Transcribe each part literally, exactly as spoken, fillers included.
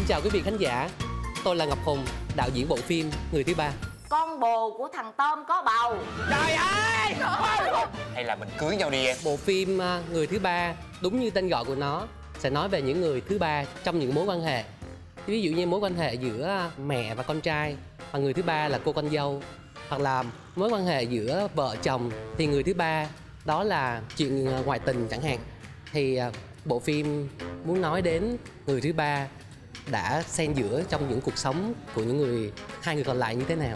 chào quý vị khán giả. Tôi là Ngọc Hùng, đạo diễn bộ phim Người Thứ Ba. Con bồ của thằng Tôm có bầu. Trời ơi! Hay là mình cưới nhau đi em. Bộ phim Người Thứ Ba đúng như tên gọi của nó sẽ nói về những người thứ ba trong những mối quan hệ. Ví dụ như mối quan hệ giữa mẹ và con trai, và người thứ ba là cô con dâu. Hoặc là mối quan hệ giữa vợ chồng thì người thứ ba đó là chuyện ngoại tình chẳng hạn. Thì bộ phim muốn nói đến người thứ ba đã xen giữa trong những cuộc sống của những người hai người còn lại như thế nào.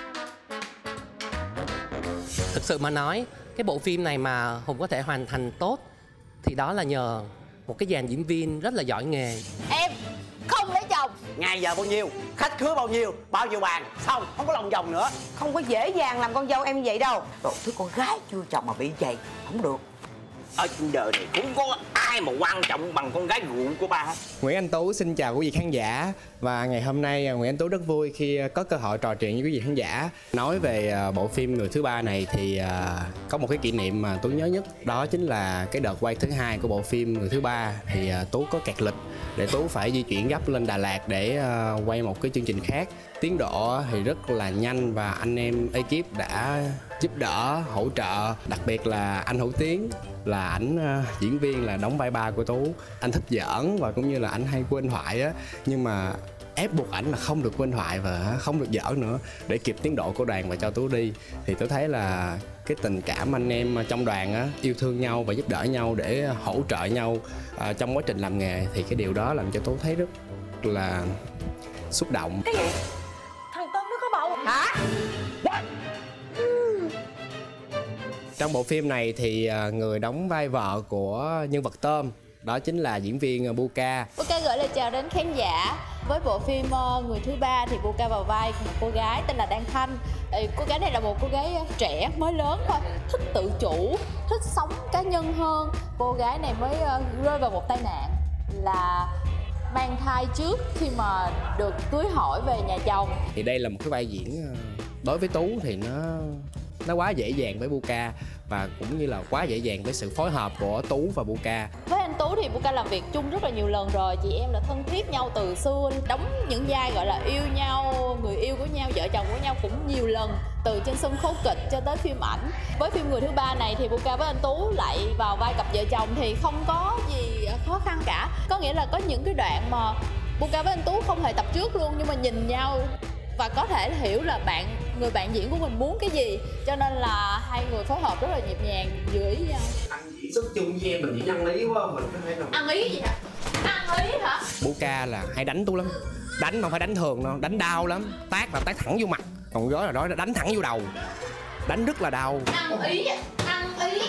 Thực sự mà nói, cái bộ phim này mà Hùng có thể hoàn thành tốt thì đó là nhờ một cái dàn diễn viên rất là giỏi nghề. Em không lấy chồng. Ngày giờ bao nhiêu, khách khứa bao nhiêu, bao nhiêu bàn, xong không có lòng vòng nữa. Không có dễ dàng làm con dâu em như vậy đâu. Đồ thứ con gái chưa chồng mà bị vậy không được. Ở giờ này cũng có ai mà quan trọng bằng con gái ruộng của ba hết. Nguyễn Anh Tú xin chào quý vị khán giả. Và ngày hôm nay Nguyễn Anh Tú rất vui khi có cơ hội trò chuyện với quý vị khán giả. Nói về bộ phim Người Thứ Ba này thì có một cái kỷ niệm mà Tú nhớ nhất. Đó chính là cái đợt quay thứ hai của bộ phim Người Thứ Ba. Thì Tú có kẹt lịch để Tú phải di chuyển gấp lên Đà Lạt để quay một cái chương trình khác. Tiến độ thì rất là nhanh và anh em ekip đã giúp đỡ, hỗ trợ. Đặc biệt là anh Hữu Tiến là ảnh uh, diễn viên là đóng vai ba của Tú. Anh thích giỡn và cũng như là anh hay quên thoại á, nhưng mà ép buộc ảnh là không được quên thoại và không được giỡn nữa để kịp tiến độ của đoàn và cho Tú đi. Thì tôi thấy là cái tình cảm anh em trong đoàn á, yêu thương nhau và giúp đỡ nhau để hỗ trợ nhau uh, trong quá trình làm nghề, thì cái điều đó làm cho Tú thấy rất là xúc động. Cái gì? Thằng Tôm nó có bầu hả? Trong bộ phim này thì người đóng vai vợ của nhân vật Tôm đó chính là diễn viên Buka. Buka gửi lời chào đến khán giả. Với bộ phim Người Thứ Ba thì Buka vào vai một cô gái tên là Đan Thanh. Cô gái này là một cô gái trẻ mới lớn thôi, thích tự chủ, thích sống cá nhân hơn. Cô gái này mới rơi vào một tai nạn là mang thai trước khi mà được cưới hỏi về nhà chồng. Thì đây là một cái vai diễn đối với Tú thì nó nó quá dễ dàng với Buka và cũng như là quá dễ dàng với sự phối hợp của Tú và Buka. Với anh Tú thì Buka làm việc chung rất là nhiều lần rồi, chị em là thân thiết nhau từ xưa, đóng những vai gọi là yêu nhau, người yêu của nhau, vợ chồng của nhau cũng nhiều lần, từ trên sân khấu kịch cho tới phim ảnh. Với phim Người Thứ Ba này thì Buka với anh Tú lại vào vai cặp vợ chồng thì không có gì khó khăn cả. Có nghĩa là có những cái đoạn mà Buka với anh Tú không hề tập trước luôn, nhưng mà nhìn nhau và có thể hiểu là bạn người bạn diễn của mình muốn cái gì, cho nên là hai người phối hợp rất là nhịp nhàng, vừa ý nhau. Anh diễn xuất chung với em mình chỉ ăn ý quá, mình có thể là ăn ý gì hả? Ăn ý hả? Buka là hay đánh Tú lắm, đánh mà không phải đánh thường đâu, đánh đau lắm, tát là tát thẳng vô mặt, còn gói là đó đánh thẳng vô đầu, đánh rất là đau. Ăn ý, ăn ý.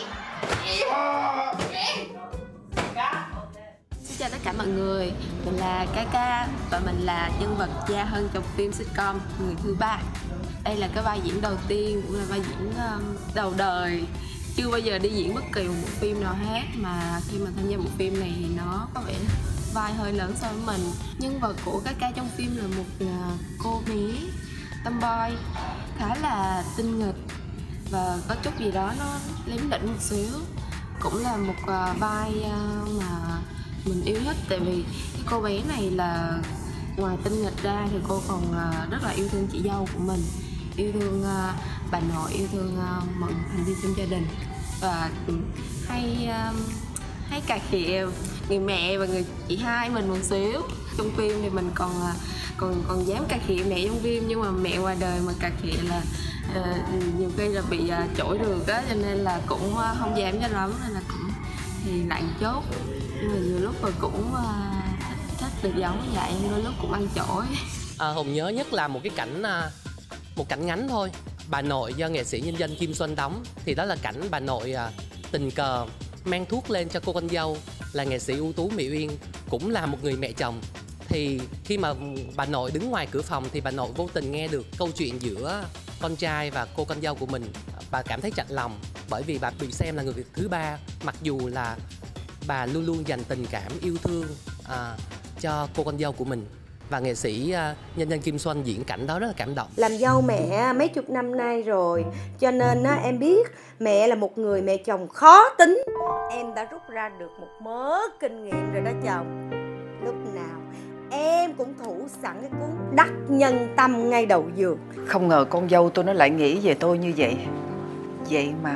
Xin chào tất cả mọi người, mình là Kaka và mình là nhân vật Gia Hân trong phim sitcom Người Thứ Ba. Đây là cái vai diễn đầu tiên, cũng là vai diễn um, đầu đời. Chưa bao giờ đi diễn bất kỳ một phim nào hết, mà khi mà tham gia một phim này thì nó có vẻ vai hơi lớn so với mình. Nhân vật của Kaka trong phim là một uh, cô bé tomboy khá là tinh nghịch và có chút gì đó nó lém đỉnh một xíu. Cũng là một uh, vai uh, mà mình yêu thích, tại vì cái cô bé này là ngoài tinh nghịch ra thì cô còn uh, rất là yêu thương chị dâu của mình, yêu thương uh, bà nội, yêu thương uh, mọi thành viên trong gia đình và hay uh, hay cà khịa người mẹ và người chị hai mình một xíu. Trong phim thì mình còn uh, còn còn dám cà khịa mẹ trong phim, nhưng mà mẹ ngoài đời mà cà khịa là uh, nhiều khi là bị uh, chổi được á, cho nên là cũng uh, không dám cho lắm, nên là cũng thì lạnh chốt. Nhưng mà nhiều lúc mà cũng uh, thích, thích được giống như vậy, nhưng đôi lúc cũng ăn chổi. À, Hùng nhớ nhất là một cái cảnh một cảnh ngắn thôi, bà nội do nghệ sĩ nhân dân Kim Xuân đóng. Thì đó là cảnh bà nội tình cờ mang thuốc lên cho cô con dâu là nghệ sĩ ưu tú Mỹ Uyên, cũng là một người mẹ chồng. Thì khi mà bà nội đứng ngoài cửa phòng thì bà nội vô tình nghe được câu chuyện giữa con trai và cô con dâu của mình. Bà cảm thấy chạnh lòng bởi vì bà bị xem là người thứ ba, mặc dù là bà luôn luôn dành tình cảm yêu thương à, cho cô con dâu của mình. Và nghệ sĩ uh, nhân dân Kim Xuân diễn cảnh đó rất là cảm động. Làm dâu mẹ mấy chục năm nay rồi, cho nên á, em biết mẹ là một người mẹ chồng khó tính. Em đã rút ra được một mớ kinh nghiệm rồi đó chồng. Lúc nào em cũng thủ sẵn cái cuốn Đắc Nhân Tâm ngay đầu giường. Không ngờ con dâu tôi nó lại nghĩ về tôi như vậy. Vậy mà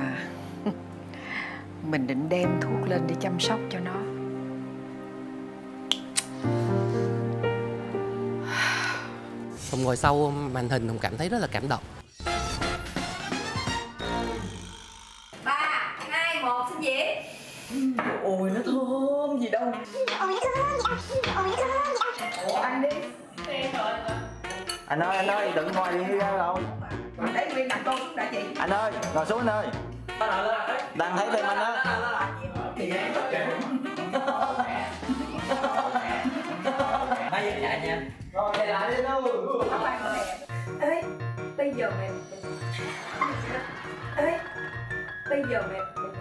mình định đem thuốc lên để chăm sóc cho nó. Hùng ngồi sau màn hình, Hùng cảm thấy rất là cảm động. Ba, hai, một, xin diễn. Ôi nó thơm gì đâu. Ôi nó thơm gì đâu. Ôi nó thơm gì đâu. Ủa ăn đi. Anh ơi, anh ơi, đừng ngồi đi ra rồi. Thấy nguyên đặt con đã chị. Anh ơi, ngồi xuống anh ơi. Đang thấy phim anh á. Hai giờ chạy nha. Rồi chạy lại đi đâu. Ê, bây giờ mẹ Ê, bây giờ mẹ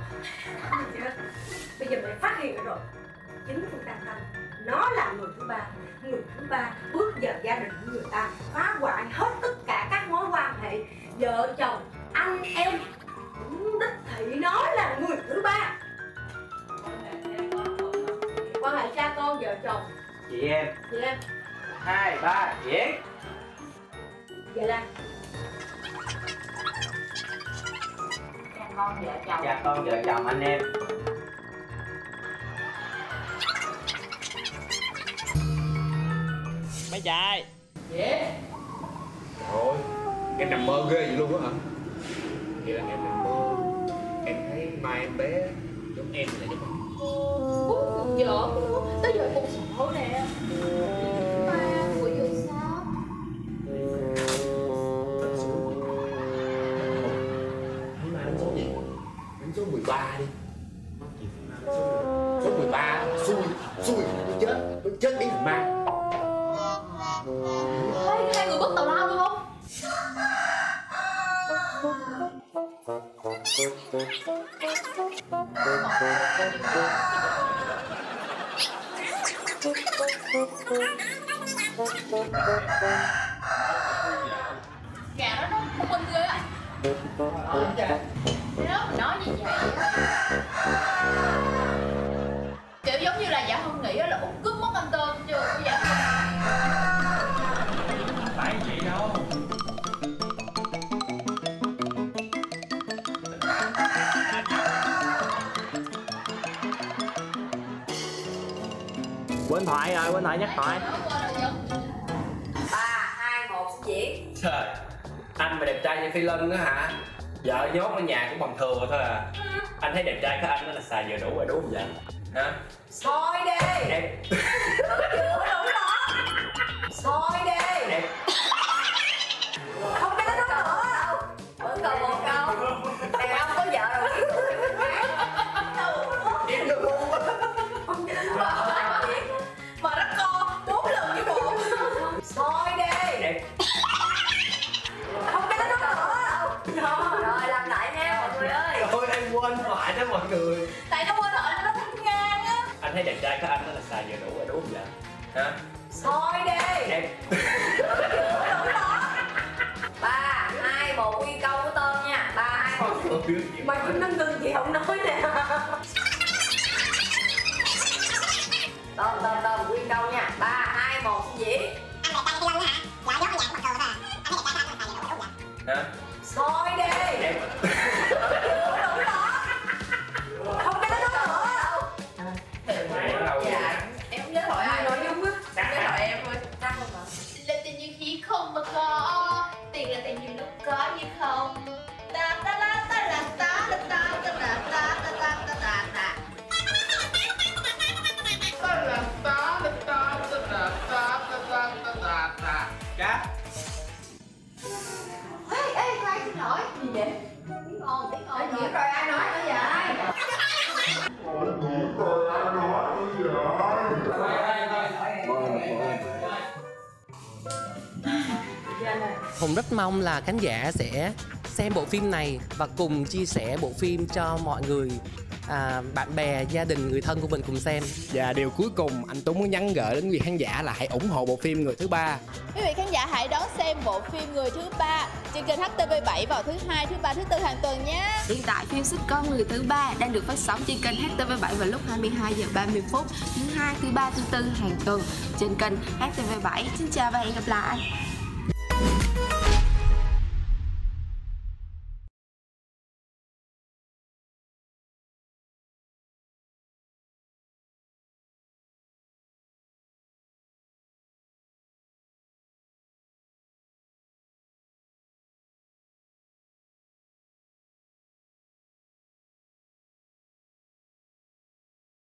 Bây giờ mẹ phát hiện rồi. Chính Phương Tam Tâm nó là người thứ ba. Người thứ ba bước vào gia đình của người ta, phá hoại hết tất cả các mối quan hệ vợ chồng, anh em. Cũng đích thị nó là người thứ ba. Quan hệ cha con vợ chồng. Chị em. Chị em. Hai, ba, diễn. Vậy là Cha con vợ chồng. Cha con vợ chồng anh em. Mấy trai. Trời ơi, em nằm mơ ghê vậy luôn á hả? Vậy là em nằm mơ. Em thấy mai em bé giống em là giống em. Vợ tới giờ con sợ nè. Ba của giờ sao? Hôm nay đến số gì? Đến số mười ba đi. Số mười ba, xui, xui, tôi chết, tôi chết biến thành ma. Hai, hai người bất tào lao đúng không? Gà đó nó thông minh ghê á. Nếu mình nói như vậy kiểu giống như là dạ Hân nghĩ là Út cướp mất anh Tôm chưa dạ Phải vậy đâu. Quên thoại rồi, quên thoại nhắc thoại. ba, hai, một, xin diễn. Trời, anh mà đẹp trai như Phi Lân á hả? Vợ nhốt ở nhà cũng bằng thừa thôi à. Anh thấy đẹp trai của anh đó là xài vừa đủ rồi đúng không vậy? Hả? Thôi đi. Em Chưa đủ đó. Thôi đi. em Không cái đó nữa đâu. Vẫn còn một câu. Đàn ông có vợ rồi. em được luôn á. Không cái đó nữa. Mà nó co bốn lần với bộ. Thôi đi. Em Không cái đó nữa đâu. Rồi làm lại nha mọi người ơi. thôi em quên thoại đó mọi người. tại nó quên hỏi nó thích ngang á. Anh thấy đẹp trai của anh đó là xài vừa đủ rồi đúng không vậy? Hả? Thôi đi. Em Ba, hai, một, quy câu của Tôm nha. Ba, hai, một. Mày cũng nâng ngừng gì không nói nè. Tôm, tôm, tôm, quy câu nha. Ba, hai, một, xin diễn. Anh đẹp trai như Phi Lân hả? Vợ nhốt ở nhà cũng bằng thừa thôi à. Anh thấy đẹp trai của anh là xài vừa đủ đúng không? hả? Thôi đi. Em Không cái đó nữa đâu. em đâu vậy? Em không nhớ hỏi ai nội dung á. Nhớ hỏi em thôi. Đăng không hả? Là tiền nhiều khi không mà có, tiền là tiền nhiều lúc có như không. Ta ta la ta la ta la ta ta la ta ta ta ta ta ta. Cá. Ê ê khoan xin lỗi. Gì vậy? Tiếng ồn tiếng ồn rồi. Rồi ai nói nữa vậy? Hùng rất mong là khán giả sẽ xem bộ phim này và cùng chia sẻ bộ phim cho mọi người à, bạn bè, gia đình, người thân của mình cùng xem. Và điều cuối cùng anh Tuấn muốn nhắn gửi đến quý vị khán giả là hãy ủng hộ bộ phim Người Thứ Ba. Quý vị khán giả hãy đón xem bộ phim Người Thứ Ba trên kênh H T V bảy vào thứ hai, thứ ba, thứ tư hàng tuần nhé. Hiện tại phim sitcom Người Thứ Ba đang được phát sóng trên kênh H T V bảy vào lúc hai mươi hai giờ ba mươi phút thứ hai, thứ ba, thứ tư hàng tuần trên kênh H T V bảy. Xin chào và hẹn gặp lại.